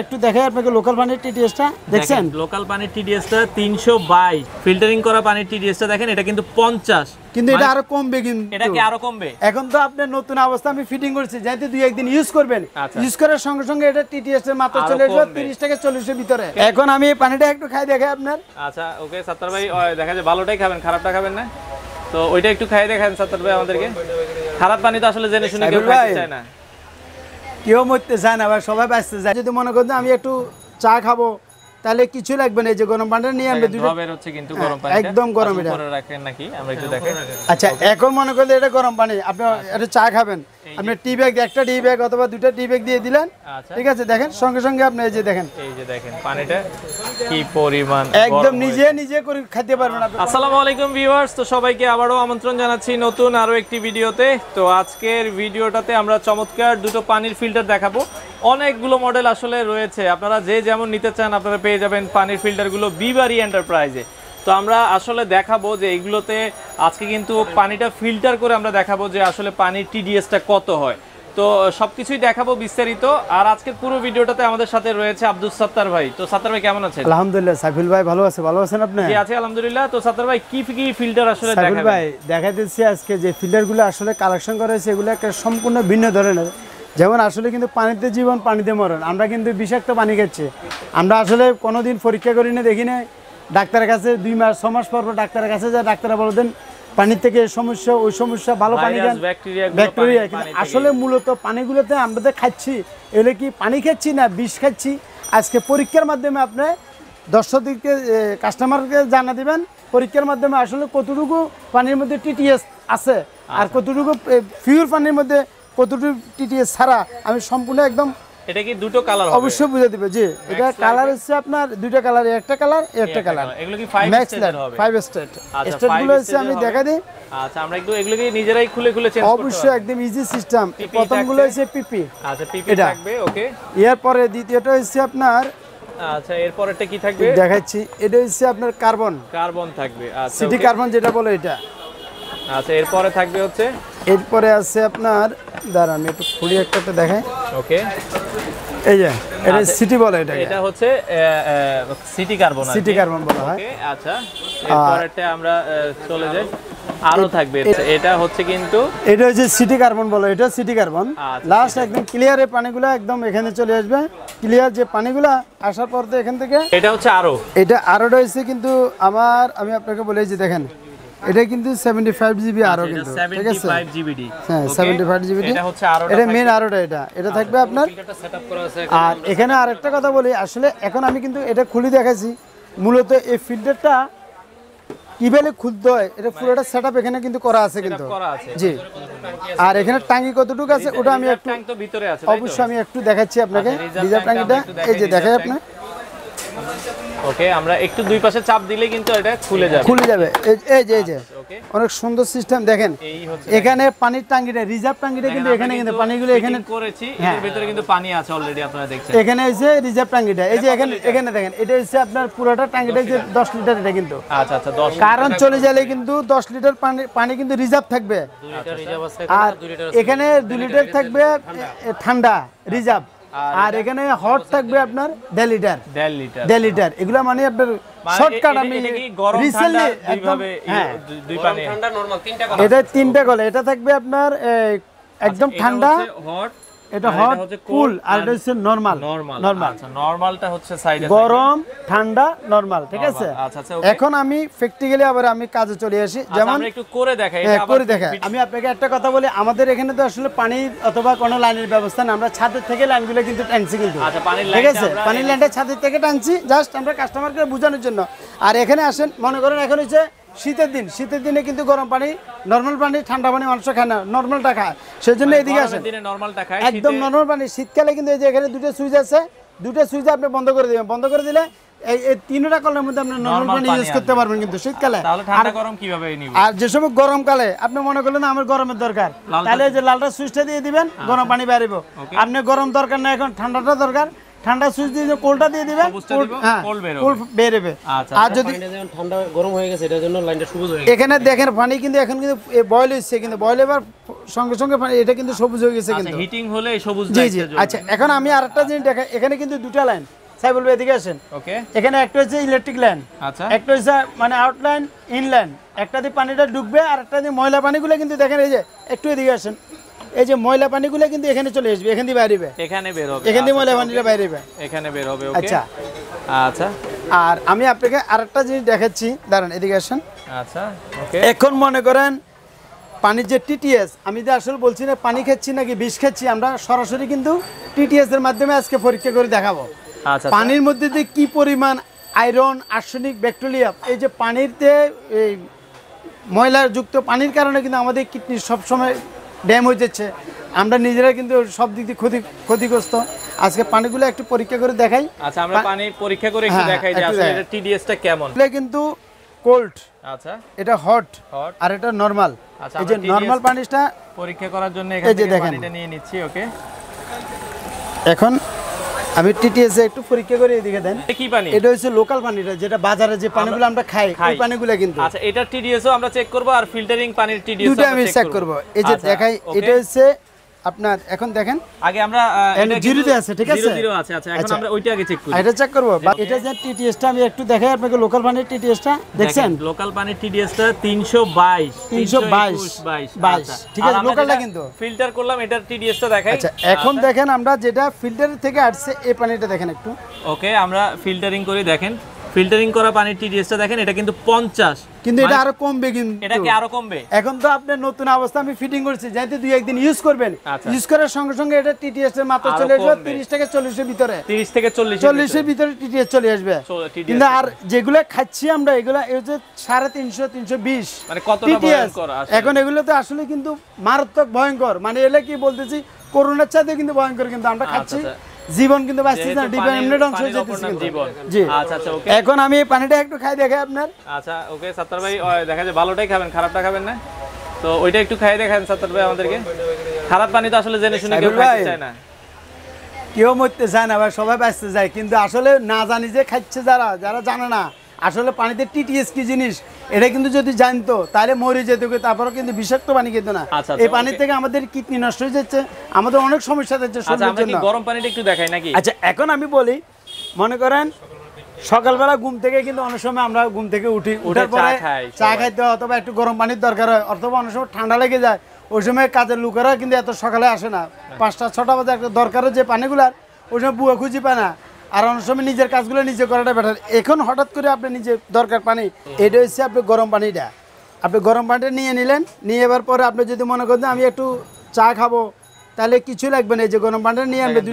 একটু দেখাই আপনাকে লোকাল পানির টিডিএসটা দেখছেন লোকাল পানির টিডিএসটা 322 ফিল্টারিং করা পানির টিডিএসটা দেখেন এটা কিন্তু 50 কিন্তু এটা আরো কমবে কিন্তু এটা কি আরো কমবে এখন তো আপনার নতুন অবস্থা আমি ফিটিং করেছি যেহেতু 2-1 দিন ইউজ করবেন ইউজ করার সঙ্গে সঙ্গে এটা টিটিএস এর মাত্রা চলে আসবে 30 থেকে 40 এর ভিতরে এখন আমি এই পানিটা একটু খাই দেখাই আপনার আচ্ছা ওকে সাত্তার ভাই দেখা যায় ভালোটাই খাবেন খারাপটা খাবেন না তো ওইটা একটু খাই দেখান সাত্তার ভাই আমাদেরকে খারাপ পানি তো আসলে জেনে শুনে কেউ খাইতে চায় না কেউ মরতে চায় না আবার সবাই বাঁচতে চায় যদি মনে করেন আমি একটু চা খাবো তাহলে কিছু লাগবে না এই যে গরম পানিটা নিয়ে আমরা দুটো বের হচ্ছে কিন্তু গরম পানিটা একদম গরম এটা করে রাখেন নাকি আমরা একটু দেখাই আচ্ছা এখন মনে করলে এটা গরম পানি আপনি একটু চা খাবেন আপনি টি ব্যাগ একটা টি ব্যাগ অথবা দুটো টি ব্যাগ দিয়ে দিলেন ঠিক আছে দেখেন সঙ্গে সঙ্গে আপনি এই যে দেখেন পানিটা কি পরিমাণ একদম নিজে করে খেতে পারবেন আপনি আসসালামু আলাইকুম ভিউয়ার্স তো সবাইকে আবারো আমন্ত্রণ জানাচ্ছি নতুন আরো একটি ভিডিওতে তো আজকের ভিডিওটাতে আমরা চমৎকার দুটো পানির ফিল্টার দেখাবো অনেকগুলো মডেল আসলে রয়েছে আপনারা যে যেমন নিতে চান আপনারা পেয়ে যাবেন পানির ফিল্টারগুলো B.Baria এন্টারপ্রাইজে তো আমরা আসলে দেখাবো যে এইগুলোতে আজকে কিন্তু পানিটা ফিল্টার করে আমরা দেখাবো যে আসলে পানির টিডিএসটা কত হয় তো সবকিছুই দেখাবো বিস্তারিত আর আজকের পুরো ভিডিওটাতে আমাদের সাথে রয়েছে আব্দুল সাত্তার ভাই তো সাত্তার ভাই কেমন আছেন আলহামদুলিল্লাহ সাইফুল ভাই ভালো আছেন আপনি জি আছি আলহামদুলিল্লাহ তো সাত্তার ভাই কি ফিল্টার আসলে দেখাবেন সাইফুল ভাই দেখাইতেছি আজকে যে ফিল্টারগুলো আসলে কালেকশন করা হয়েছে এগুলো একটা সম্পূর্ণ ভিন্ন ধরনের যেমন আসলে কিন্তু পানিতে জীবন পানিতে মরণ আমরা কিন্তু বিষাক্ত পানি খাচ্ছি আমরা আসলে কোনোদিন পরীক্ষা করি না দেখি না ডাক্তারের কাছে 2 মাস 6 মাস পর ডাক্তারের কাছে যা ডাক্তাররা বলে দেন পানি থেকে সমস্যা ওই সমস্যা ভালো পানি দেন ব্যাকটেরিয়া আসলে মূলত পানিগুলোতে আমরা খাচ্ছি এগুলো কি পানি খাচ্ছি না বিষ খাচ্ছি আজকে পরীক্ষার মাধ্যমে আপনি দর্শকদেরকে কাস্টমারকে জানা দিবেন পরীক্ষার মাধ্যমে আসলে কতটুকু পানির মধ্যে টিটিএস আছে আর কতটুকু পিওর পানির মধ্যে কতটুকু টিটিএস ছাড়া আমি সম্পূর্ণ একদম এটা কি দুটো কালার হবে অবশ্যই বুঝে দিবে জি এটা কালার হচ্ছে আপনার দুইটা কালার একটা কালার একটা কালার এগুলো কি 5 স্টেট হবে 5 স্টেট স্টেটগুলো হচ্ছে আমি দেখা দিই আচ্ছা আমরা একটু এগুলো কি নিজেরাই খুলে চেঞ্জ করতে অবশ্যই একদম ইজি সিস্টেম প্রথমগুলো হচ্ছে পিপি আচ্ছা পিপি থাকবে ওকে এর পরে দ্বিতীয়টা হচ্ছে আপনার আচ্ছা এর পরেরটা কি থাকবে দেখাচ্ছি এটা হচ্ছে আপনার কার্বন থাকবে আচ্ছা সিটি কার্বন যেটা বলে এটা আচ্ছা এরপরে থাকবে হচ্ছে এরপরে আছে আপনার দাঁড়ান একটু খুলি একটা দেখাই ওকে এই যে এটা সিটি বলে এটা হচ্ছে সিটি কার্বন বলা হয় ওকে আচ্ছা এরপরটা আমরা চলে যাই আরো থাকবে এটা হচ্ছে কিন্তু এটা হচ্ছে সিটি কার্বন বলে এটা সিটি কার্বন লাস্ট একদম ক্লিয়ার এই পানিগুলো একদম এখানে চলে আসবে ক্লিয়ার যে পানিগুলো আসার পর তো এখান থেকে এটা হচ্ছে এটা আরোটা হচ্ছে কিন্তু আমি আপনাকে বলে যে দেখেন এটা কিন্তু 75 জিবি আরো কিন্তু ঠিক আছে 75 জিবিডি হ্যাঁ 75 জিবিডি এটা হচ্ছে আরোটা এটা মেন আরোটা এটা থাকবে আপনার ফিল্টারটা সেটআপ করা আছে আর এখানে আরেকটা কথা বলি আসলে এখন আমি কিন্তু এটা খুলে দেখাচ্ছি মূলত এই ফিল্টারটা কিভাবে খুলতে হয় এটা পুরোটা সেটআপ এখানে কিন্তু করা আছে কিন্তু জি আর এখানে টাঙ্কি কতটুকু আছে ওটা আমি একটু ট্যাঙ্ক তো ভিতরে আছে অবশ্যই আমি একটু দেখাচ্ছি আপনাকে রিজার্ভ ট্যাঙ্কিটা এই যে দেখাই আপনি ওকে আমরা একটু দুই পাশে চাপ দিলে কিন্তু এটা খুলে যাবে এই যে অনেক সুন্দর সিস্টেম দেখেন এখানে পানির ট্যাঙ্কিটা রিজার্ভ ট্যাঙ্কিটা কিন্তু এখানে কিন্তু পানিগুলো এখানে করেছি এর ভিতরে কিন্তু পানি আছে অলরেডি আপনারা দেখছেন এখানে হচ্ছে রিজার্ভ ট্যাঙ্কিটা এই যে এখানে দেখেন এটা হচ্ছে আপনার পুরোটা ট্যাঙ্কিটা যে 10 লিটার এটা কিন্তু আচ্ছা 10 কারণ চলে গেলে কিন্তু 10 লিটার পানি কিন্তু রিজার্ভ থাকবে 2 লিটার রিজার্ভ আছে আর এখানে 2 লিটার থাকবে ঠান্ডা রিজার্ভ আর এখানে হট থাকবে আপনার 1.5 লিটার এগুলা মানে আপনার শর্টকাট আমি রিসেন্টলি দুই পানি ঠান্ডা নরমাল এটা তিনটা গলে এটা থাকবে আপনার একদম ঠান্ডা হট এটা হট কুল আর এটা হচ্ছে নরমাল আচ্ছা নরমালটা হচ্ছে সাইডে গরম ঠান্ডা নরমাল ঠিক আছে আচ্ছা এখন আমি প্র্যাকটিক্যালি আবার আমি কাজে চলে আসি যেমন আমরা একটু করে দেখাই আমি আপনাকে একটা কথা বলি আমাদের এখানে তো আসলে পানির অথবা কোনো লাইনের ব্যবস্থা না আমরা ছাদের থেকে লাইনগুলো কিন্তু টানছি কিন্তু আচ্ছা ঠিক আছে পানির লাইনটা ছাদের থেকে টানছি জাস্ট আমরা কাস্টমারকে বোঝানোর জন্য আর এখানে আসেন মনে করেন এখন হচ্ছে শীতের দিনে কিন্তু গরম পানি নরমাল পানি ঠান্ডা পানি মানুষ খায় না নরমালটা খায় সেজন্য এদিকে আসেন একদম নরমাল পানি শীতকালে কিন্তু এই যে এখানে দুটো সুইচ আছে দুটো সুইচ আপনি বন্ধ করে দিবেন বন্ধ করে দিলে এই তিনটা কলের মধ্যে আপনি নরমাল পানি ইউজ করতে পারবেন কিন্তু শীতকালে তাহলে ঠান্ডা গরম কিভাবে নিব আর যে সময় গরমকালে আপনি মনে করলেন আমার গরমের দরকার তাহলে এই যে লালটা সুইচটা দিয়ে দিবেন গরম পানি বেরিয়ে আপনি গরম দরকার না এখন ঠান্ডাটা দরকার ঠান্ডা সুইচ দিয়ে কোলটা দিয়ে দিবেন, হ্যাঁ কোল বেরোবে। আর যদি ঠান্ডা গরম হয়ে গেছে এটার জন্য লাইনটা সবুজ হয়ে গেছে। এখানে দেখেন পানি কিন্তু এখন কিন্তু বয়েল হচ্ছে, কিন্তু বয়েল এবার সঙ্গে সঙ্গে পানি এটা কিন্তু সবুজ হয়ে গেছে কিন্তু হিটিং হলে সবুজ। জি জি। আচ্ছা এখন আমি আরেকটা জিনিস দেখা, এখানে কিন্তু দুটো লাইন, সাই বলবে এদিকে আসেন। ওকে, এখানে একটা হচ্ছে ইলেকট্রিক লাইন, আচ্ছা একটা হচ্ছে মানে আউটলাইন ইনলাইন, একটা দিয়ে পানিটা ঢুকবে আর একটা দিয়ে ময়লা পানিগুলো কিন্তু দেখেন এই যে একটু এদিকে আসেন, এই যে ময়লা পানিগুলো কিন্তু এখানে চলে আসবে, এখান দিয়ে বাইরে হবে, এখানে বের হবে, এখান দিয়ে ময়লা পানিটা বাইরে হবে, এখানে বের হবে। ওকে আচ্ছা আচ্ছা। আর আমি আপনাকে আরেকটা জিনিস দেখাচ্ছি, দাঁড়ান এদিকে আসেন। আচ্ছা ওকে, এখন মনে করেন পানির যে টিটিএস, আমি যে আসলে বলছি না পানি খাচ্ছি নাকি বিষ খাচ্ছি, আমরা সরাসরি কিন্তু টিটিএস এর মাধ্যমে আজকে পরীক্ষা করে দেখাবো আচ্ছা পানির মধ্যে যে কি পরিমাণ আয়রন, আর্সেনিক, ব্যাকটেরিয়া, এই যে পানিতে এই ময়লাযুক্ত পানির কারণে কিন্তু আমাদের কিডনি সবসময় ড্যাম হয়ে যাচ্ছে, আমরা নিজেরা কিন্তু সব দিক দিয়ে ক্ষতিগ্রস্ত। আজকে পানিগুলো একটু পরীক্ষা করে দেখাই। আচ্ছা আমরা পানি পরীক্ষা করে একটু দেখাই যে আসলে এটা টিডিএসটা কেমন। এটা কিন্তু কোল্ড, আচ্ছা এটা হট আর এটা নরমাল। আচ্ছা এই যে নরমাল পানিটা পরীক্ষা করার জন্য এখান থেকে পানিটা নিয়ে নিচ্ছি। ওকে, এখন আমি টিটিএস এ একটু পরীক্ষা করে এদিকে দেন। কি পানি? এটা হচ্ছে লোকাল পানিটা, যেটা বাজারে যে পানিগুলো আমরা খাই ওই পানিগুলো কিন্তু। আচ্ছা এটা টিডিএস ও আমরা চেক করব আর ফিল্টারিং পানির টিডিএস দুটো আমি চেক করব। এই যে দেখাই, এটা হচ্ছে আপনার, এখন দেখেন আগে আমরা এটা জিরোতে আছে, ঠিক আছে জিরো আছে। আচ্ছা এখন আমরা ওইটা আগে চেক করি, এটা চেক করব। এটা যে টিটিএসটা আমি একটু দেখাই আপনাকে, লোকাল পানির টিটিএসটা দেখছেন, লোকাল পানির টিডিএসটা 322 ঠিক আছে, লোকালটা কিন্তু ফিল্টার করলাম, এটার টিডিএসটা দেখাই। আচ্ছা এখন দেখেন আমরা যেটা ফিল্টার থেকে আসছে এই পানিটা দেখেন একটু। ওকে আমরা ফিল্টারিং করে দেখেন, ফিল্টারিং করা পানির টিডিএসটা দেখেন, এটা কিন্তু 50, কিন্তু এটা আরো কমবে, কিন্তু এটা কি আরো কমবে? এখন তো আপনার নতুন অবস্থা আমি ফিটিং করছি, যাতে দুই একদিন ইউজ করবেন, ইউজ করার সঙ্গে সঙ্গে এটা টিটিএস এর মাত্রা চলে আসবে 30 থেকে 40 এর ভিতরে, 30 থেকে 40 এর ভিতরে টিটিএস চলে আসবে। কিন্তু আর যেগুলো খাচ্ছি আমরা এগুলো এই যে 350 320 মানে কতটা ভয়ঙ্কর আসলে। এখন এগুলো তো আসলে কিন্তু মারাত্মক ভয়ঙ্কর, মানে এলে কি বলতেছি করোনার চাইতে কিন্তু ভয়ঙ্কর, কিন্তু আমরা খাচ্ছি জীবন কিন্তু বাঁচতেছি না, জীবন এমনি ধ্বংস হয়ে যাচ্ছে জীবন। জি আচ্ছা আচ্ছা ওকে, এখন আমি এই পানিটা একটু খাই দেখাই আপনার। আচ্ছা ওকে সাত্তার ভাই, দেখা যায় ভালোটাই খাবেন, খারাপটা খাবেন না, তো ওইটা একটু খাই দেখান সাত্তার ভাই আমাদেরকে। খারাপ পানি তো আসলে জেনে শুনে কেউ খাইতে চায় না, কেউ মরতে চায় না ভাই, সবাই বাঁচতে যায়, কিন্তু আসলে না জানি যে খাচ্ছে যারা জানে না আসলে পানিতে টিটিএস কি জিনিস, এটা কিন্তু যদি জানতো তাহলে মরে যেত, তারপরে কিন্তু বিষাক্ত পানি খেত না। এই পানি থেকে আমাদের কিডনি নষ্ট হয়ে যাচ্ছে, আমাদের অনেক সমস্যা হচ্ছে শরীরের জন্য। গরম পানিটা একটু দেখাই নাকি? আচ্ছা এখন আমি বলি, মনে করেন সকালবেলা ঘুম থেকে কিন্তু অনেক সময় আমরা ঘুম থেকে উঠার পরে চা খাইতে হয়, অথবা একটু গরম পানির দরকার হয়, অথবা অনেক সময় ঠান্ডা লেগে যায়, ওই সময় কাজের লোকেরা কিন্তু এত সকালে আসে না, 5টা 6টা বাজে একটা দরকারের যে পানিগুলার ওই সময় বুয়া খুঁজি পায় না, আর অনেক সময় নিজের কাজগুলো নিজে করাটা বেটার। এখন হঠাৎ করে আপনি নিজে দরকার পানি, এটা হচ্ছে আপনি গরম পানিটা, আপনি গরম পানিটা নিয়ে নিলেন, নিয়ে যাবার পরে আপনি যদি মনে করেন আমি একটু চা খাবো, তাহলে কিছু লাগবে না, এই যে গরম পানিটা নিয়ে আনবে,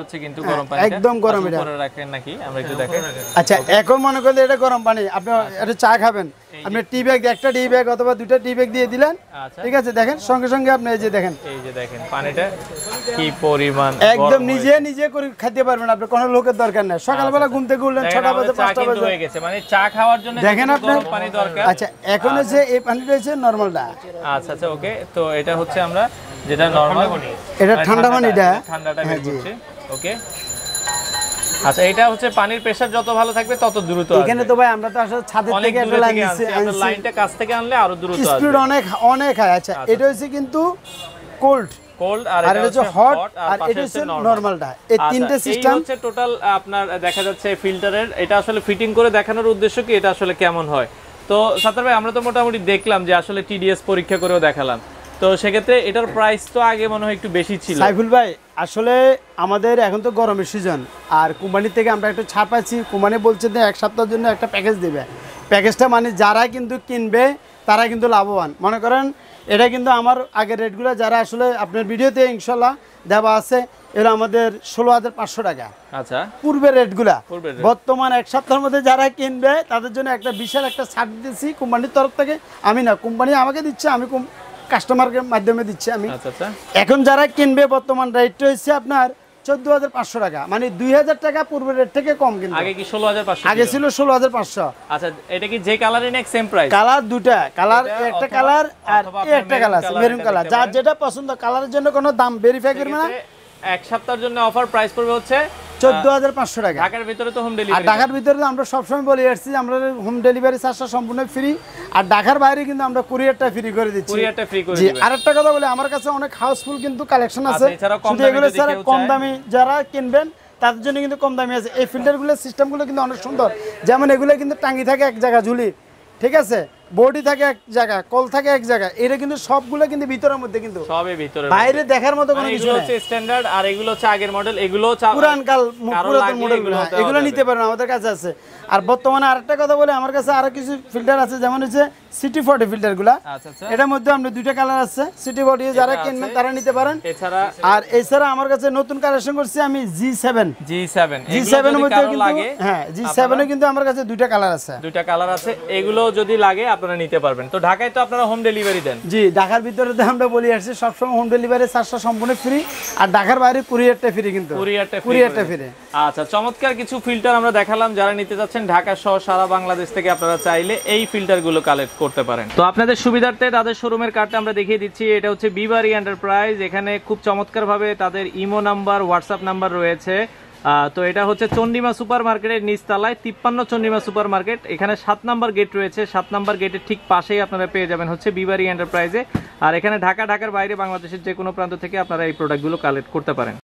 একদম গরম, এটা রাখেন নাকি আমরা একটু দেখাই। আচ্ছা এখন মনে করেন এটা গরম পানি, আপনি একটা চা খাবেন, আপনি টি ব্যাগ, একটা টি ব্যাগ অথবা দুটো টি ব্যাগ দিয়ে দিলেন, ঠিক আছে, দেখেন সঙ্গে সঙ্গে আপনি এই যে দেখেন পানিটা কি পরিমাণ, একদম নিজে করে খেতে পারবেন, আপনি কোনো লোকের দরকার নেই। সকালবেলা ঘুম থেকে উঠলেন 6টা বাজে 5টা বাজে হয়ে গেছে, মানে চা খাওয়ার জন্য দেখেন আপনার পানি দরকার। আচ্ছা এখন হচ্ছে এই পানিটা হচ্ছে নরমালটা। আচ্ছা আচ্ছা ওকে, তো এটা হচ্ছে আমরা যেটা নরমাল, এটা ঠান্ডা পানিটা, ঠান্ডাটা বের করছি। ওকে আচ্ছা এটা হচ্ছে পানির প্রেসার যত ভালো থাকবে তত দ্রুত আসবে। এখানে তো ভাই আমরা তো আসলে ছাদের থেকে একটা লাইন দিছি, আমরা লাইনটা কাছ থেকে আনলে আরো দ্রুত আসবে, স্পিড অনেক হয়। আচ্ছা এটা হচ্ছে কিন্তু কোল্ড, আর এটা হচ্ছে হট, আর এটা হচ্ছে নরমালটা, এই তিনটে সিস্টেম হচ্ছে টোটাল আপনার দেখা যাচ্ছে ফিল্টারের। এটা আসলে ফিটিং করে দেখানোর উদ্দেশ্য কি এটা আসলে কেমন হয়। তো সাত্তার ভাই আমরা তো মোটামুটি দেখলাম যে আসলে টিডিএস পরীক্ষা করেও দেখালাম, তো সেক্ষেত্রে এটার প্রাইস তো আগে মনে হয় একটু বেশি ছিল। সাইফুল ভাই আসলে আমাদের এখন তো গরমের সিজন, আর কোম্পানি থেকে আমরা একটু ছাড় পাচ্ছি, কোম্পানি বলছে যে 1 সপ্তাহের জন্য একটা প্যাকেজ দেবে, প্যাকেজটা মানে যারা কিন্তু কিনবে তারা কিন্তু লাভবান। মনে করেন এটা কিন্তু আমার আগের রেটগুলো যারা আসলে আপনার ভিডিওতে ইনশাল্লাহ দেওয়া আছে, এরা আমাদের 16,500 টাকা। আচ্ছা পূর্বের রেটগুলা, বর্তমান 1 সপ্তাহের মধ্যে যারা কিনবে তাদের জন্য একটা বিশাল একটা ছাড় দিচ্ছি কোম্পানির তরফ থেকে, আমি না কোম্পানি আমাকে দিচ্ছে, আমি কাস্টমারের মাধ্যমে দিচ্ছি আমি। এখন যারা কিনবে বর্তমান রেটটা হচ্ছে আপনার 14,500 টাকা, মানে 2,000 টাকা পূর্বের রেট থেকে কম। কিন্তু আগে কি 16,500, আগে ছিল 16,500। আচ্ছা এটা কি যে কালারই নেক সেম প্রাইস? কালার দুটা, কালার একটা কালার আর একটা কালার আছে মেরুন কালার, যার যেটা পছন্দ কালারের জন্য কোনো দাম ভেরিফাই করবে না। 1 সপ্তাহের জন্য অফার প্রাইস পড়বে হচ্ছে 14,500 টাকা। ঢাকার ভিতরে তো হোম আর ডেলিভারি, ঢাকার ভিতরে তো আমরা সবসময় বলে আসছি আমরা হোম ডেলিভারি চার্জটা সম্পূর্ণ ফ্রি। আর ঢাকার বাইরে কিন্তু আমরা কুরিয়ারটা ফ্রি করে দিচ্ছি। কুরিয়ারটা ফ্রি করে জি, দিবেন। আরেকটা কথা বলি, আমার কাছে অনেক হাউসফুল কিন্তু কালেকশন আছে। আচ্ছা, এছাড়াও কম শুধু দামি এগুলো যদি ছাড়া কেউ কম চায়। দামি যারা কিনবেন তাদের জন্য কিন্তু কম দামি আছে। এই ফিল্টারগুলো সিস্টেমগুলো কিন্তু অনেক সুন্দর। যেমন এগুলো কিন্তু টাঙ্গি থাকে এক জায়গা ঝুলি, ঠিক আছে, বডি থাকে এক জায়গা, কল থাকে এক জায়গা। এটা কিন্তু সবগুলো কিন্তু ভিতরের মধ্যে, কিন্তু সবই ভিতরে, বাইরে দেখার মতো কোনো কিছু এগুলো নাই। হচ্ছে স্ট্যান্ডার্ড, আর এগুলো হচ্ছে আগের মডেল, এগুলো হচ্ছে পুরাতন লাগলে মডেলগুলো, দেওয়া এগুলো যাবে। নিতে পারেন, আমাদের কাছে আছে। আর বর্তমানে আরেকটা কথা বলে, আমার কাছে আরো কিছু ফিল্টার আছে, যেমন হচ্ছে সিটি 40 ফিল্টারগুলো। আচ্ছা আচ্ছা, এটার মধ্যে আমরা দুইটা কালার আছে, সিটি 40 যারা কিনবেন তারা নিতে পারেন। এছাড়া আর এছাড়া আমার কাছে নতুন কালেকশন করছি আমি G7 G7 এর মধ্যে কিন্তু লাগে, হ্যাঁ G7 এ কিন্তু আমার কাছে দুইটা কালার আছে। দুইটা কালার আছে, এগুলো যদি লাগে আপনারা নিতে পারবেন। তো ঢাকায় তো আপনারা হোম ডেলিভারি দেন? জি, ঢাকার ভিতরে তো আমরা বলি আসছি সবসময় হোম ডেলিভারি চার্জটা সম্পূর্ণ ফ্রি। আর ঢাকার বাইরে কুরিয়ারটা ফ্রি, কিন্তু কুরিয়ারটা ফ্রি। আচ্ছা, চমৎকার কিছু ফিল্টার আমরা দেখালাম। যারা নিতে যাচ্ছেন ঢাকা সহ সারা বাংলাদেশ থেকে আপনারা চাইলে এই ফিল্টারগুলো কালেক্ট করতে পারেন। তো আপনাদের সুবিধার্থে তাদের শোরুমের কার্ডটা আমরা দেখিয়ে দিচ্ছি। এটা হচ্ছে B.Baria এন্টারপ্রাইজ। এখানে খুব চমৎকারভাবে তাদের ইমো নাম্বার, হোয়াটসঅ্যাপ নাম্বার রয়েছে। তো এটা হচ্ছে চন্দ্রিমা সুপার মার্কেটের নিচতলায় 53 চন্দ্রিমা সুপার মার্কেট। এখানে 7 নাম্বার গেট রয়েছে। 7 নাম্বার গেটের ঠিক পাশেই আপনারা পেয়ে যাবেন হচ্ছে B.Baria এন্টারপ্রাইজে। আর এখানে ঢাকার বাইরে বাংলাদেশের যে কোনো প্রান্ত থেকে আপনারা এই প্রোডাক্টগুলো কালেক্ট করতে পারেন।